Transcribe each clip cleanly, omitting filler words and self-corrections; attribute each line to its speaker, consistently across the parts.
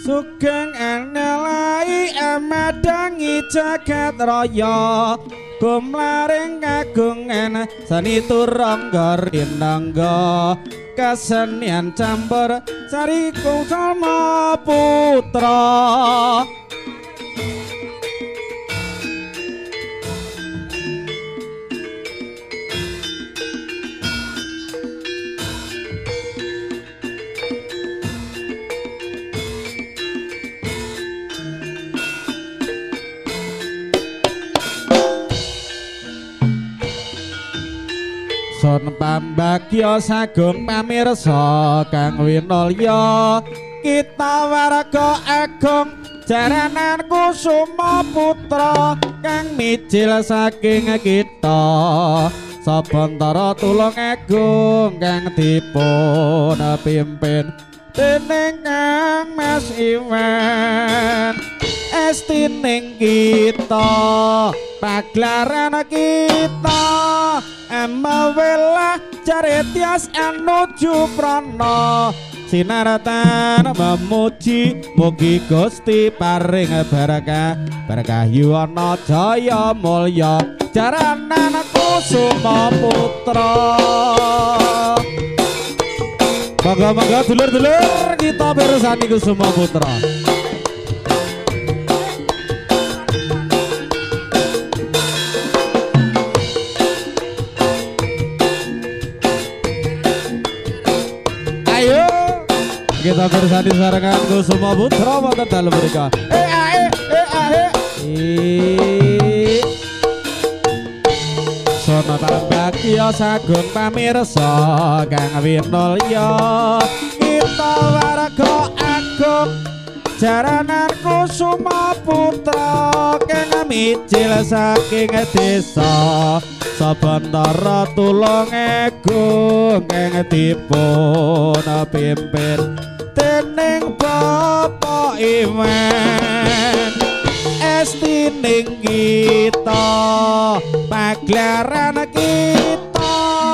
Speaker 1: Sugeng anelai amadangi jagat raya Kumlaring kagungan seni turangga rinangga Kesenian campur sari kusuma putra Sun pambagya sagung pamirsa kang winulya kita warga agung jaranan kusuma putra kang mijil saking kita sabantara tulung agung kang dipun pimpin dening Kang Mas Iwan estining kita paglaran kita amawelah caretias anuju prana sinaratan memuji mugi Gusti paring barokah berkah yuwana jaya mulya jaranan kusuma putra monggo-monggo dulur-dulur kita bersani kusuma putra. Kita bersani sarangan kusuma putra wonten dalem mriku. Sono pambagya sagung pamirsa kang winulya kita warga agung jaranan kusuma putra kang mijil saking desa sabantara tulung agung kang dipun pimpin dening Bapak Iwan estining kita paglaran kita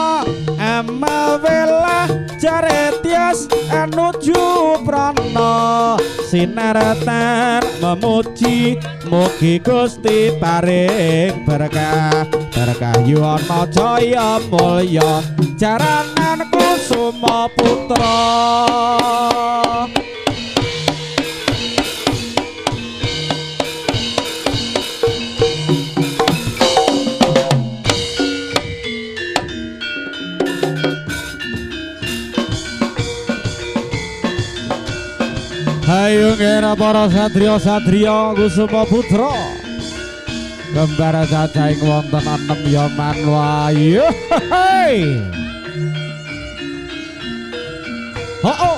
Speaker 1: amawelah caretias anuju prana sinaratan memuji mugi Gusti paring berkah berkah yuwana jaya mulya jaranan kusuma putra. Hayu ngena para satriya-satriya kusuma putra kembar cacahing wonten 6 yaman wayu oh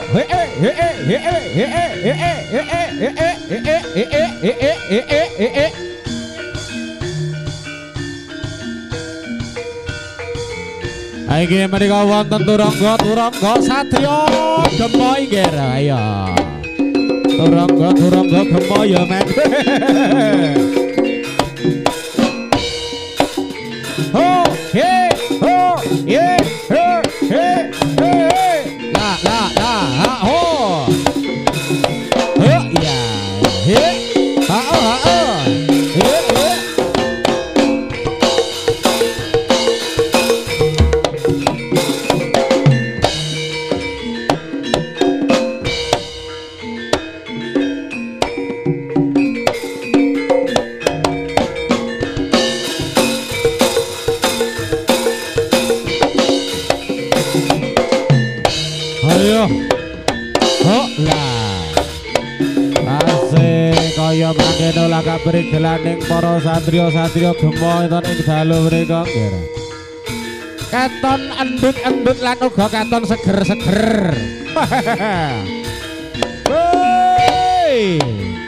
Speaker 1: iki menika wonten turangga satriya gemoy nggih ayo turangga gemoy ya men ho he ho ye he la ho ya he ha kaya mangkene olah kabeh gelaning para satriya-satriya gemoy ing dalu mriku nggih. Katon endut-endut lan uga katon seger-seger. Hei.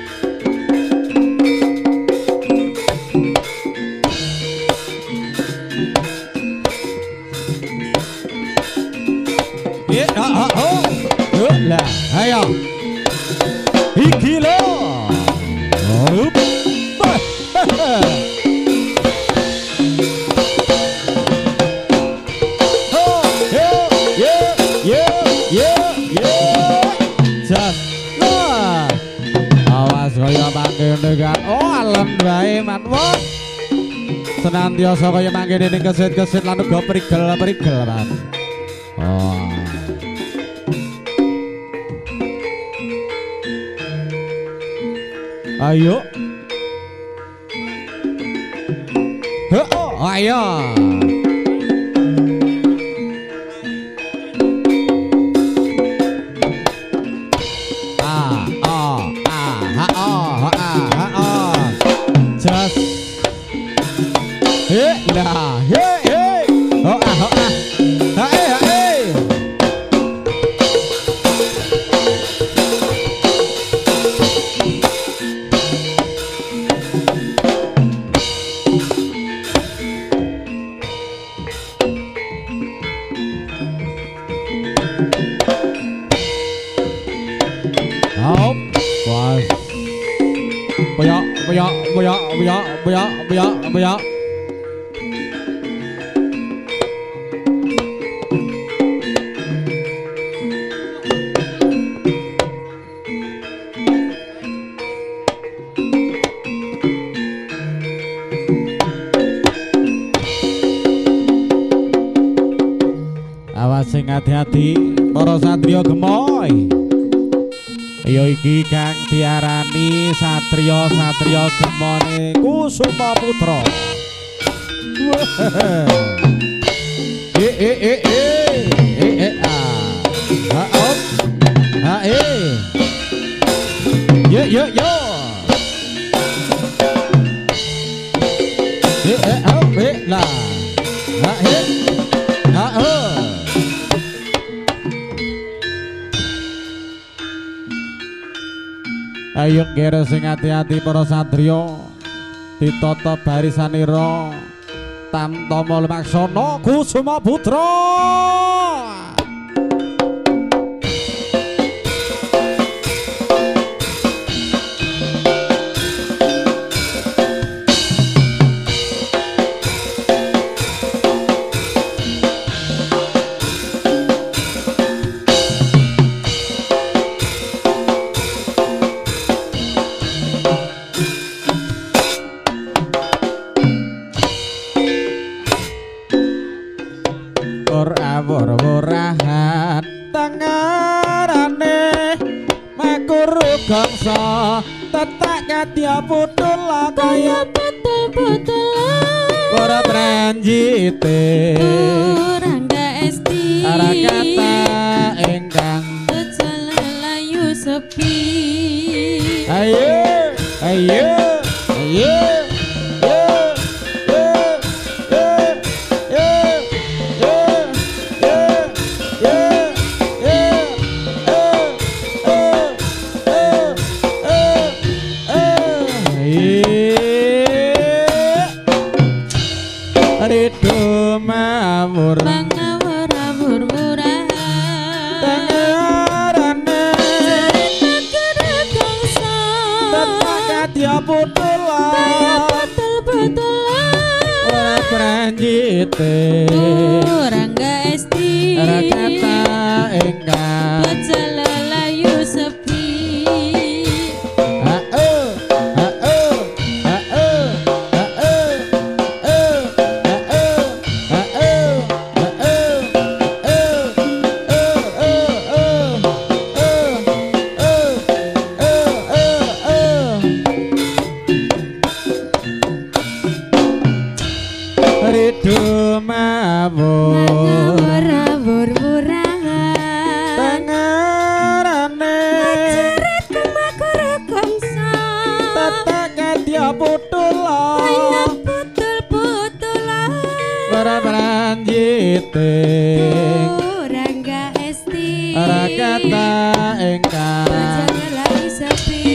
Speaker 1: Lah, ayo. Iki lho. Antiasa kaya mangkene ning kesit-kesit lan uga prigel-prigel Mas. Oh. Ayo. Ayo. Just lah, hey, oh ah, hey. Hop, was. Boya. Awas sing hati-hati para satriya gemoy. Ya iki kang diarani satriya gemone Kusuma Putra. Ayo kira sing hati-hati para satriya ditata barisanira tamtama lumaksana Kusuma Putra. Wor-worahan tangarane makuru gangsa tetak kadya putul kaya betul-betul ora pranjite Rangga Esti Arakata engkang Layu sepi ayo Ridu mawur mangawur-awur-murahan tangarane cerita gangsa tetak kadya putul betul-betul ora pranjite Rangga Esti Rakata engkang Layu sepi Ridu mawur-awur-murahan tangarane cerita makara gangsa tetak kadya putul betul-betul ora pranjite Rangga Esti Rakata engkang Layu sepi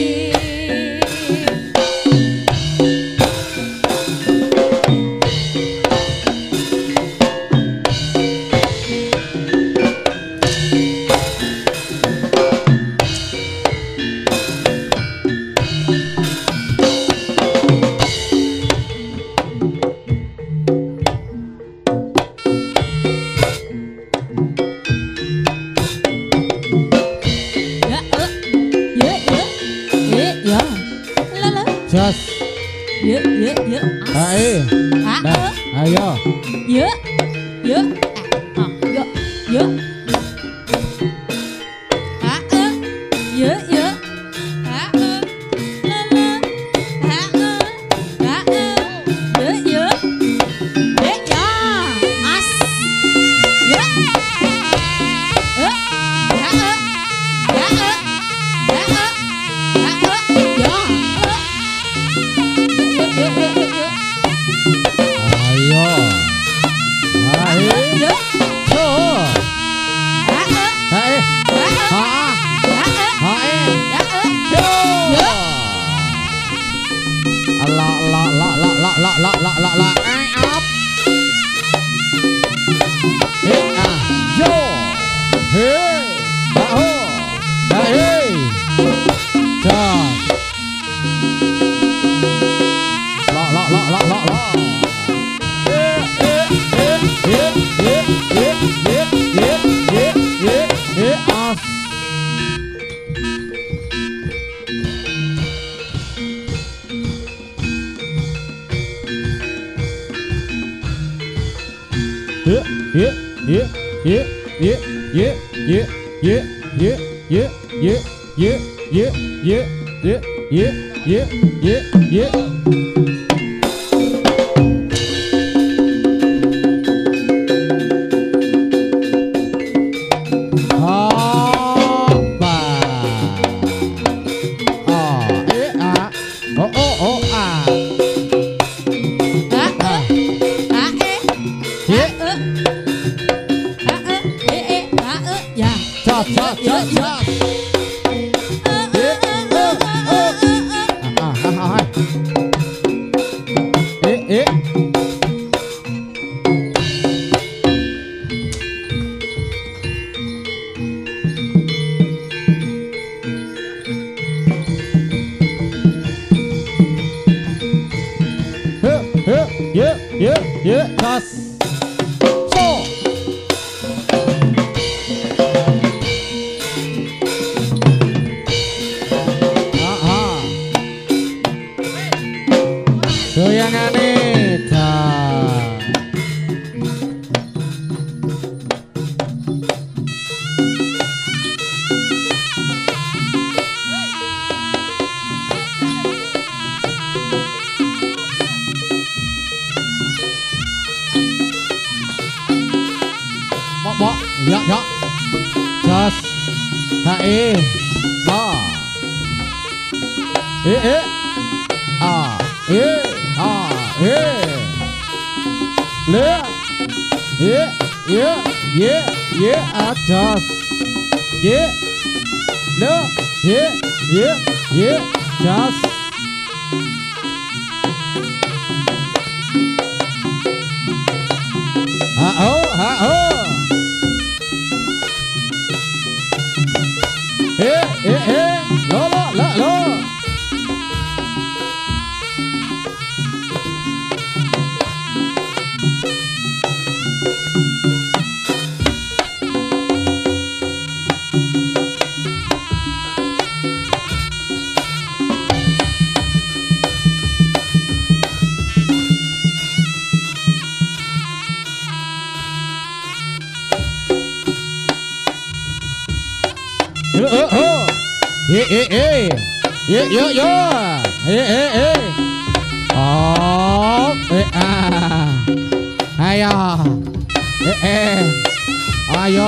Speaker 1: Ayo,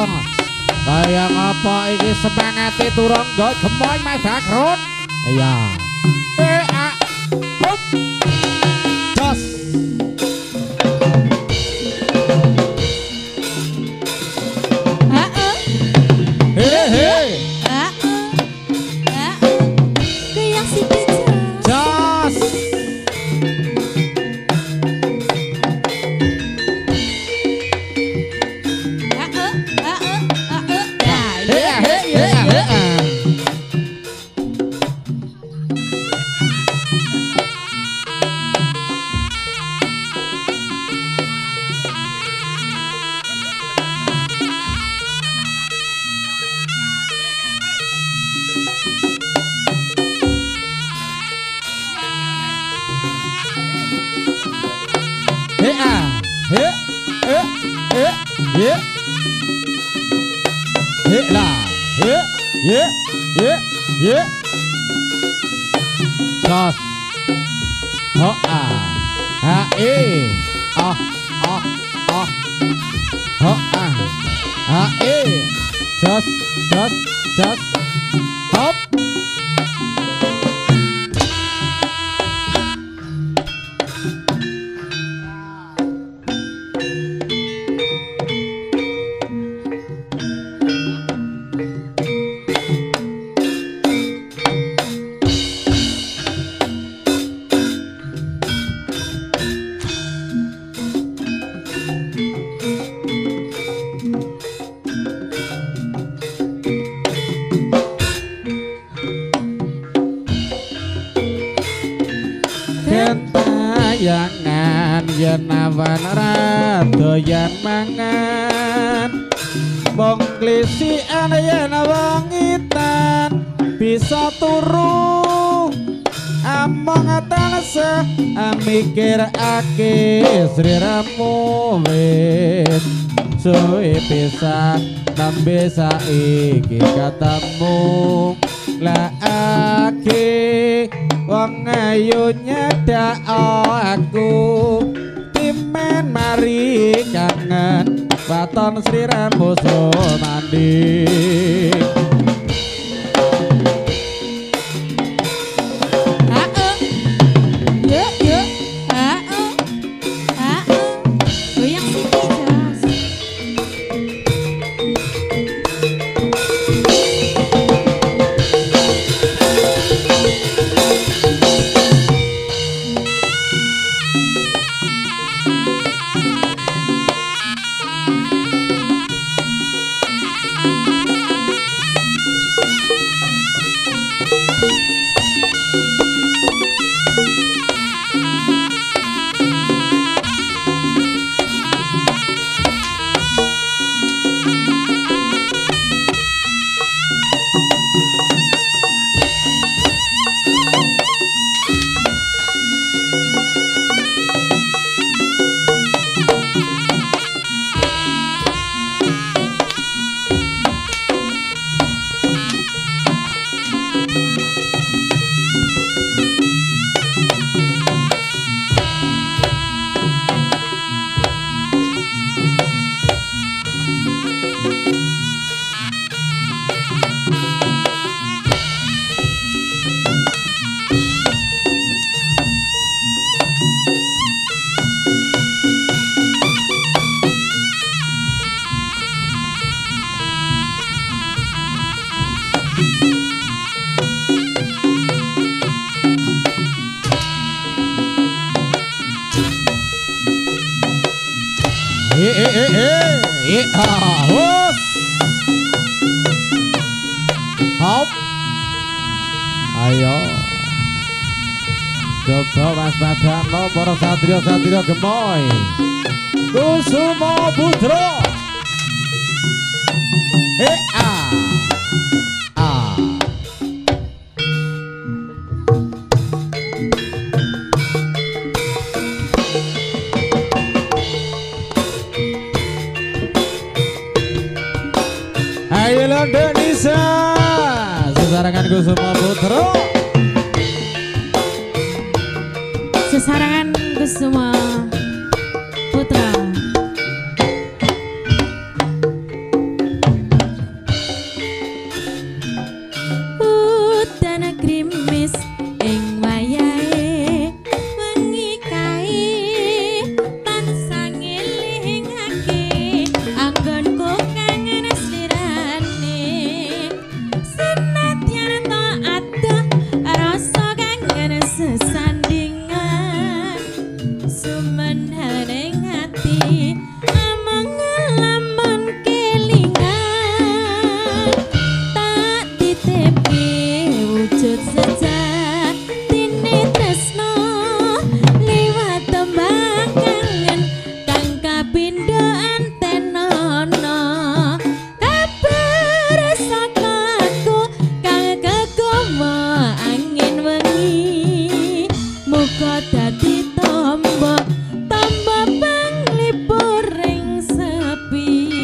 Speaker 1: kaya ngapa iki semangate turun nggo gemoy Mas Bakrut. Iya. Jos. Heeh.
Speaker 2: Kayak si Pica.
Speaker 1: Jos. Ye. Ye lah. Ye. Ye. Ye. Ye. Sos. Ho a. Ha e. Ah ah ah. Ho a. Ha e. Jos jos jos. Hop. Kentayangan yen awan radoyan mangan wong klisian yen wengitan bisa turu among atalse mikirake sriramu wis suwe bisa nembe saiki katamu lagi wong ayu nyedak aku timen mari kangen waton sriramu mandi Hus hop ayo coba Mas Badano para satria-satria gemoy Kusuma Putra Ayo Indonesia sesarangan Kusuma Putra
Speaker 2: Sesarangan Kusuma Putra Udana krimis ing wayahe wengi kae tansah ngelingake anggonku kangen slirane senadyan to ada rasa kangen sesandingan sumenhaning ati amang lamun kelingan tak ditepke wujud sejatine tresno liwat tembang kangen kang kapindho antenono kabar saka aku kang kegomo angin wengi muga dadi tombo panglipuring sepi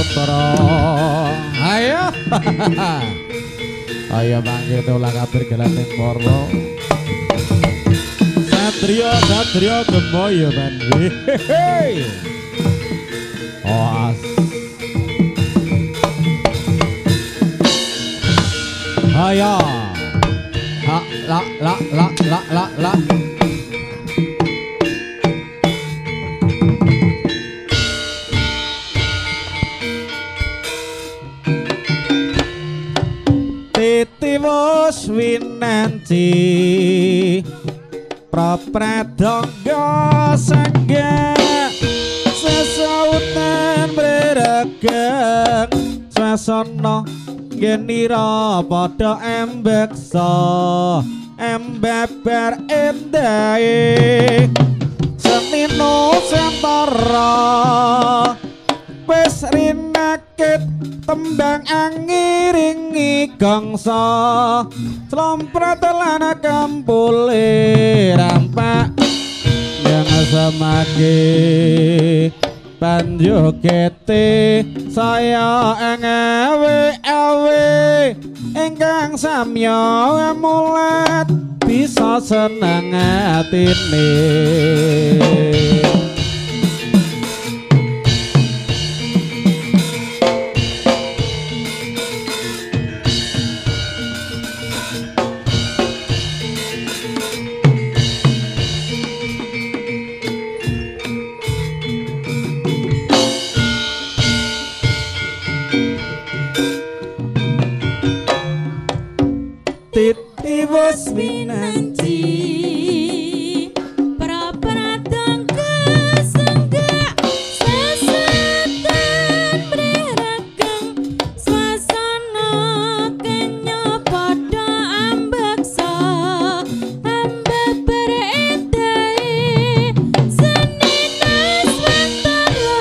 Speaker 1: putra. Ayo. Ayo mangke tola kabir gelaning para satria gemoyo men. Os. Ayo. Ha la. Titiwus winanci prapradangga sangga sesautan beregeng swasana genira padha embeksa embeber endahe semino sentara wis rinakit tembang angiringi gangsa slompret lan kampule rampak yang samake panjogete saya awe ingkang samya mulat bisa seneng atine. Titiwus winanci prapradangga sangga sesetan beregeng swasana kenya padha ambeksa ambeber endahe seninas wantara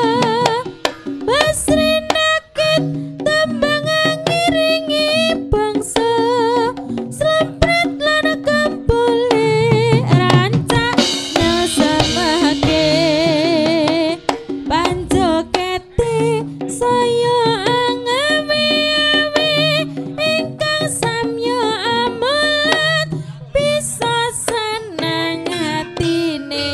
Speaker 1: basrinakit tembang ngiringi bangsa sempret lan kampule rancak nasamake panjokete saya angawe-awe ingkang samya amulat bisa seneng atine.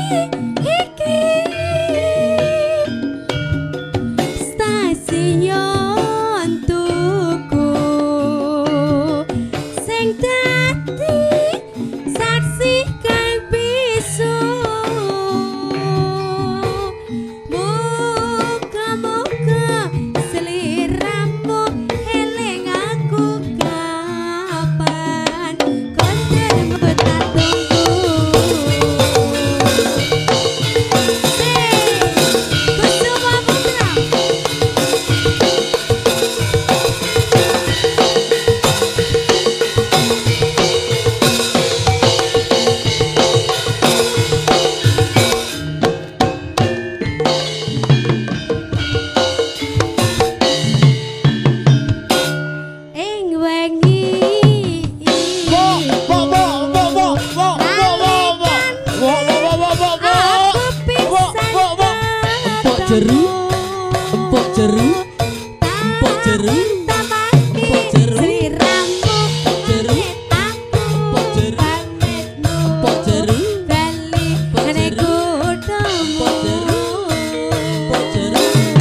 Speaker 2: iki stasiun tuku sing dadi saksi kae bisu muga-muga seliramu eling aku kapan kontermu tak tunggu Kusuma Putra ing wengi
Speaker 3: Empok jeru, empok jeru, empok jeru, empok jeru, empok jeru, empok jeru, empok jeru, empok jeru, empok jeru.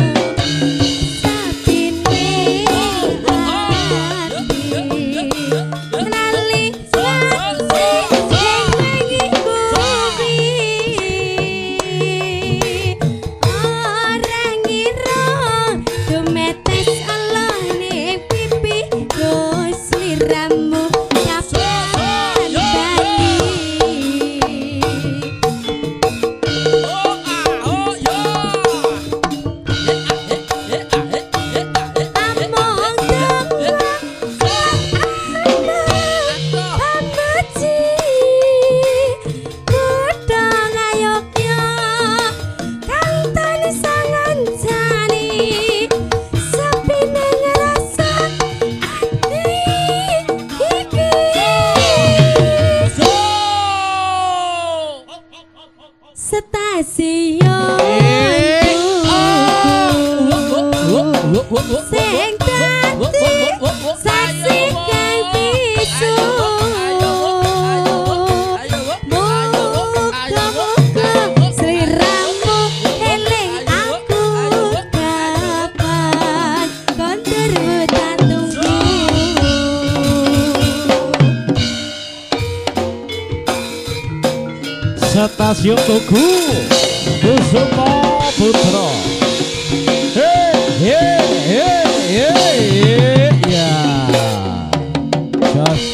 Speaker 3: Stasiun sing dadi saksi kae bisu muga-muga sliramu eling aku kapan kontermu tak tunggu
Speaker 1: Stasiun Tugu Kusuma Putra. Ya. Jos.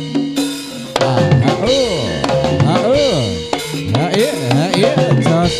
Speaker 1: Jos.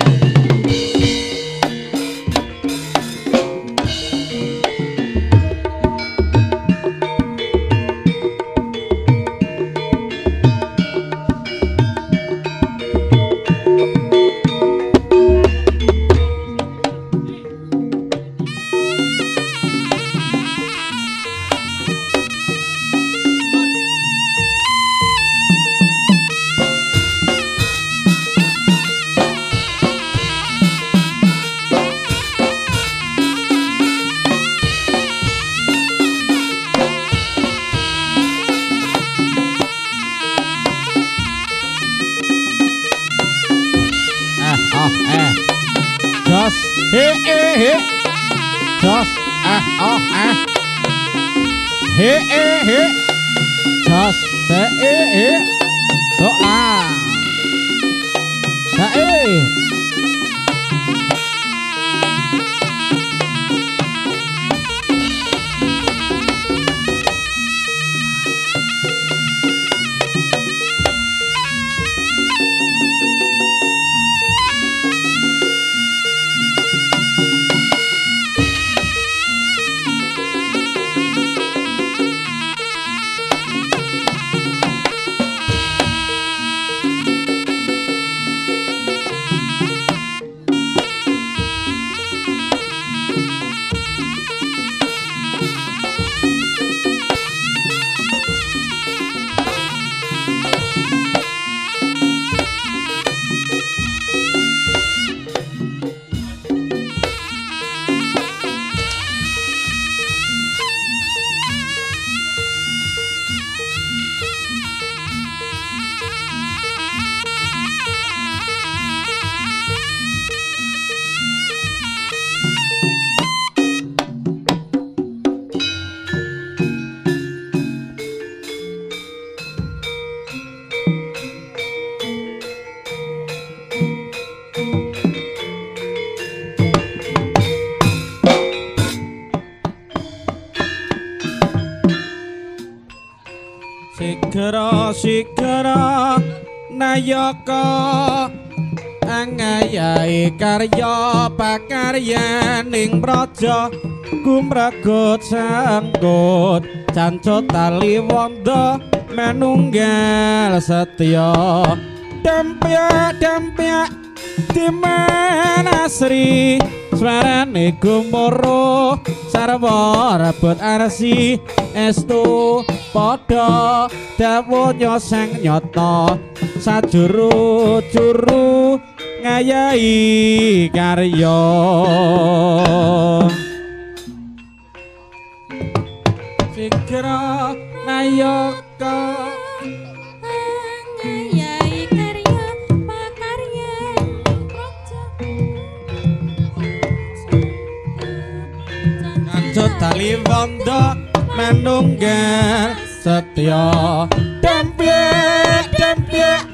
Speaker 1: Jos. Jos. Jos. Kok lah. Sigara nayaka angayai karya pakaryaning praja gumragut sangkut cancut tali wanda manunggal setya dempyak dimenasri swarane gumoro sarwa rebut arsi estu padha dawunya sang nyata sajuru-juru ngayahi karya Sigara nayaka
Speaker 2: Ngayahi karya pakarya praja
Speaker 1: Kancut tali wanda manunggal setya dempyak